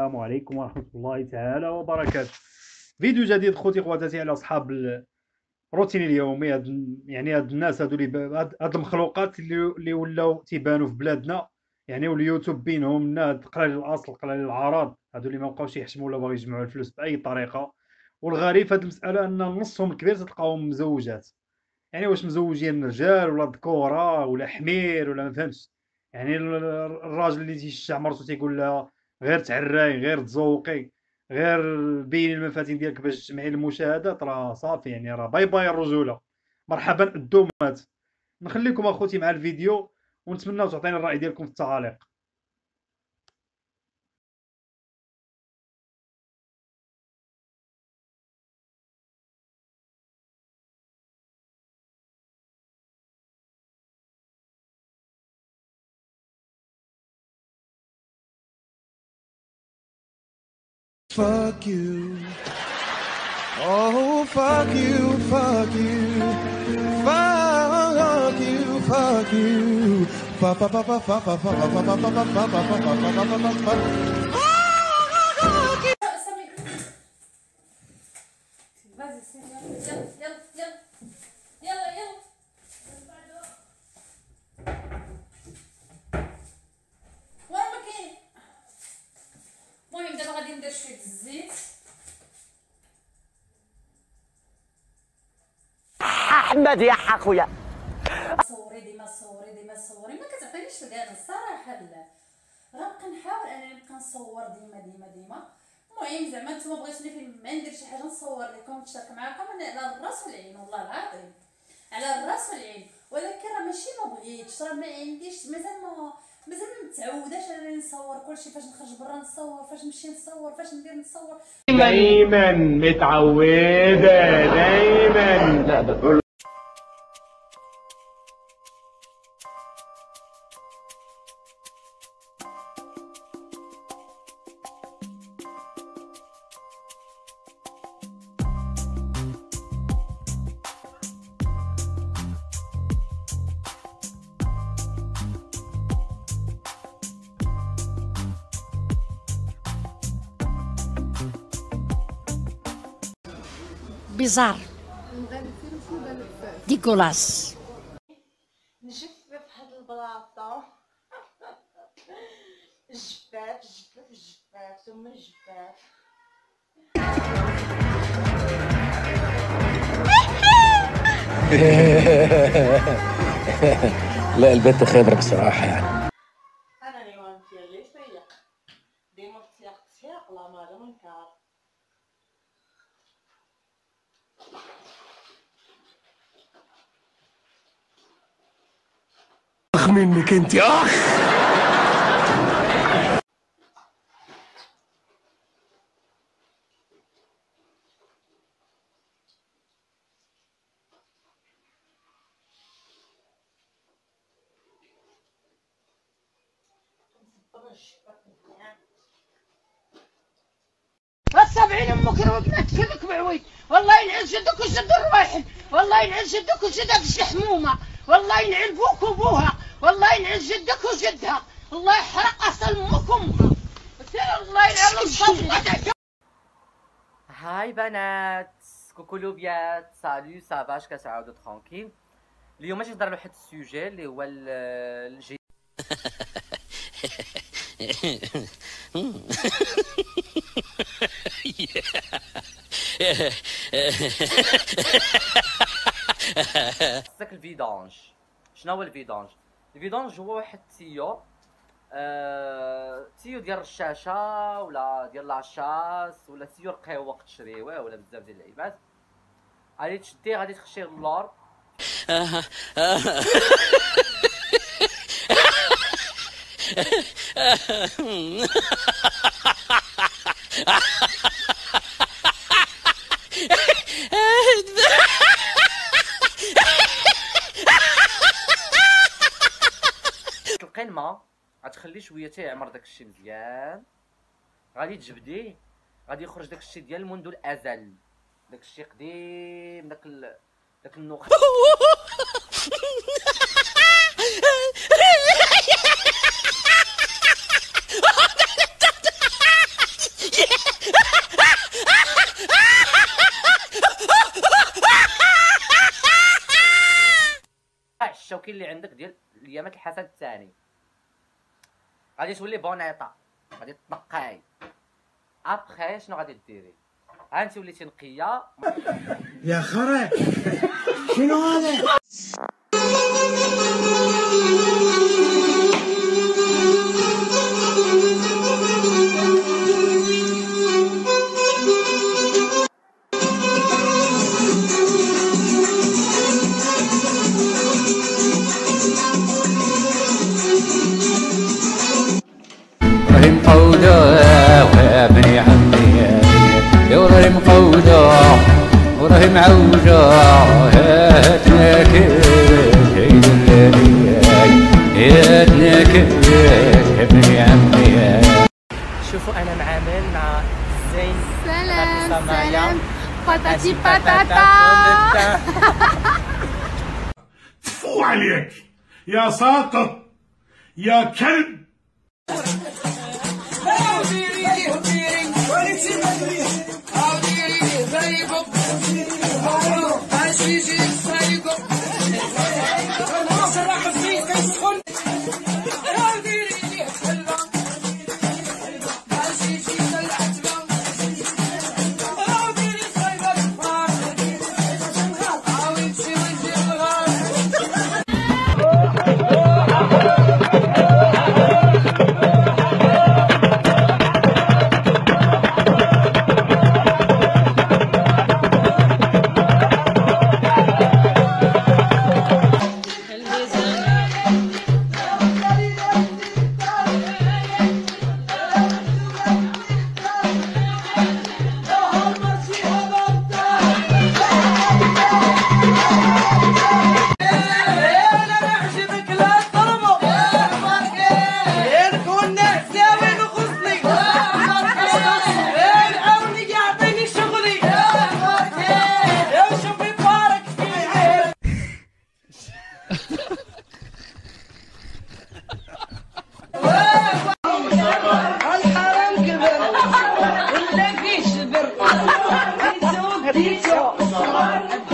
السلام عليكم ورحمة الله تعالى وبركاته. فيديو جديد خوتي خواتاتي على أصحاب الروتين اليومي. هاد الناس هادو هاد المخلوقات اللي ولاو تيبانو في بلادنا، يعني واليوتيوب بينهم ناد قلال الأصل قلال العراض، هادو اللي مبقاوش يحشموا ولا باغي يجمعوا الفلوس بأي طريقة. والغريب في هاد المسألة أن نصهم الكبير تلقاهم مزوجات، يعني واش مزوجين رجال ولا ذكورة ولا حمير ولا مفهمتش. يعني الراجل اللي تيشجع مرتو تيقول لها غير تعراي غير تزوقي غير بيني المفاتن ديالك باش تجمعي المشاهدات، راه صافي، يعني راه باي باي الرجولة، مرحبا الدومات. نخليكم اخوتي مع الفيديو ونتمنى تعطينا الرأي ديالكم في التعاليق. Fuck you. Oh, fuck you, fuck you. Fuck you, fuck you. Fuck, fuck, fuck, fuck, fuck, fuck, fuck, fuck, fuck, fuck, fuck, fuck, fuck, fuck. المهم دابا غادي ندير شويه الزيت. احمد يا اخويا صوري ديما ما كتعطينيش الكان الصراحه. لا راه كنحاول انني نبقى نصور ديما. المهم زعما نتوما بغيتوني فين ما ندير شي حاجه نصور لكم ونشارك معكم، انا على الراس والعين والله العظيم على الراس والعين، ولكن راه ماشي ما بغيتش، راه ما عنديش مازال ما متعوداش انني نصور كلشي، فاش نخرج برا نصور، فاش نمشي نصور، فاش ندير نصور. دايما متعودة دايما. بيزار ديكولاس نجفف هاد البلاطو. الجفاف ثم الجفاف. لا البنت خضرة بصراحة يعني. انا اليوم ديالي سيق ديما تسيق لا مالا منكار. اخ منك انت اخ. السبعين امك وابنك كلك بعويد، والله ينعل جدك وجد الروايح، والله ينعل جدك وجدها في الحمومه، والله ينعل بوك وبوها، والله ينعل جدك وجدها، الله يحرق اصل امك وامها، الله ينعل الصف. هاي بنات كوكولوبيات سالو سافاش كتعاودوا ترانكيل. اليوم ماشي نهضر على واحد السوجي اللي هو الجي. خصك الفيدانج. شنو هو الفيدانج؟ الفيدانج هو واحد التيو تيو ديال الرشاشه ولا ديال لاشاس ولا تيو رقيوق تشريوه ولا بزاف ديال اللعيبات. غادي تشديه غادي تخشيه للور. تلقي الماء غتخليه شويه تيعمر داكشي مزيان، غادي تجبديه غادي يخرج داكشي ديال منذ الازل، داكشي قديم، داك النخ. كاين اللي عندك ديال الايامات الحسد الثاني، غادي تولي بونيطا، غادي تنقاي. ابخي شنو غادي ديري؟ ها انت وليتي نقيه. يا خرا شنو هذا؟ ابراهيم قودة ويا ابني عمي يا ابراهيم قودة ابراهيم عوجة هاتنا كيف عيد الليل هاتنا كيف يا ابني عمي. شوفوا انا معامل مع زين سلام باتاتي باتاتا. تفو عليك يا ساقط يا كلب. الحرام كبر ولا فيه شبر